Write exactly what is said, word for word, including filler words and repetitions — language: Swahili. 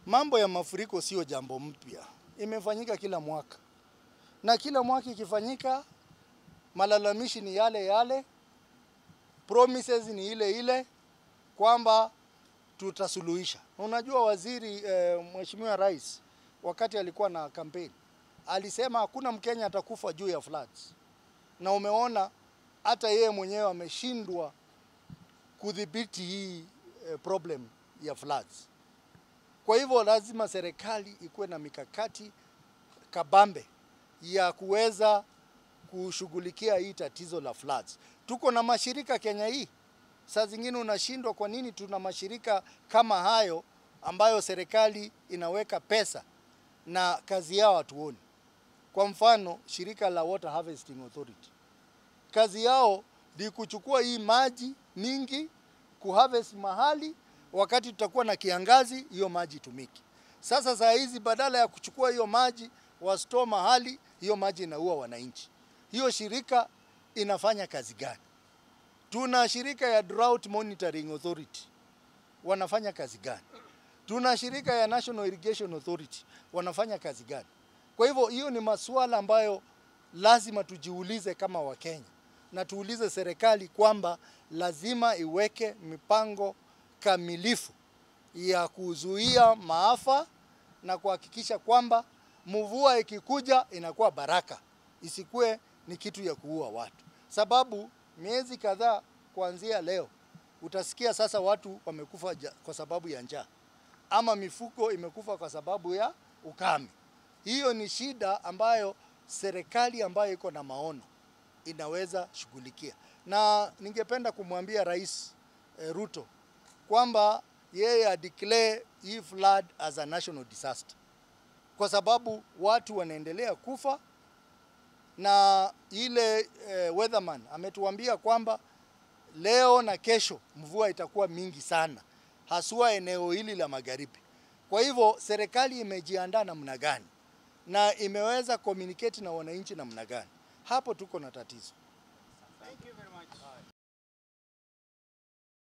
Mambo ya mafuriko sio jambo mpya. Imefanyika kila mwaka. Na kila mwaka ikifanyika, malalamishi ni yale yale, promises ni ile ile kwamba tutasuluhisha. Unajua waziri eh, Mheshimiwa Rais wakati alikuwa na campaign alisema hakuna Mkenya atakufa juu ya floods. Na umeona hata yeye mwenyewe ameshindwa kudhibiti hii eh, problem ya floods. Kwa hivyo lazima serikali ikuwe na mikakati kabambe ya kuweza kushughulikia hii tatizo la floods. Tuko na mashirika Kenya hii. Saa zingine unashindwa kwa nini tuna mashirika kama hayo ambayo serikali inaweka pesa na kazi yao hatuoni. Kwa mfano, shirika la Water Harvesting Authority. Kazi yao ni kuchukua hii maji mingi, kuharvest mahali, wakati tutakuwa na kiangazi, hiyo maji tumiki. Sasa saa hizi badala ya kuchukua hiyo maji, wastore mahali, hiyo maji inaua wananchi. Hiyo shirika inafanya kazi gani? Tuna shirika ya Drought Monitoring Authority. Wanafanya kazi gani? Tuna shirika ya National Irrigation Authority. Wanafanya kazi gani? Kwa hivyo hiyo ni masuala ambayo lazima tujiulize kama Wakenya. Na tuulize serikali kwamba lazima iweke mipango kamilifu ya kuzuia maafa na kuhakikisha kwamba mvua ikikuja inakuwa baraka, isikue ni kitu ya kuua watu. Sababu miezi kadhaa kuanzia leo utasikia sasa watu wamekufa kwa sababu ya njaa ama mifugo imekufa kwa sababu ya ukame. Hiyo ni shida ambayo serikali ambayo iko na maono inaweza shughulikia. Na ningependa kumwambia Rais eh, Ruto kwamba yeye adeclare hii flood as a national disaster. Kwa sababu watu wanaendelea kufa na ile eh, weatherman ametuambia kwamba leo na kesho mvua itakuwa mingi sana, haswa eneo hili la magharibi. Kwa hivyo serikali imejiandaa namna gani na imeweza communicate na wananchi namna gani? Hapo tuko na tatizo. Thank you.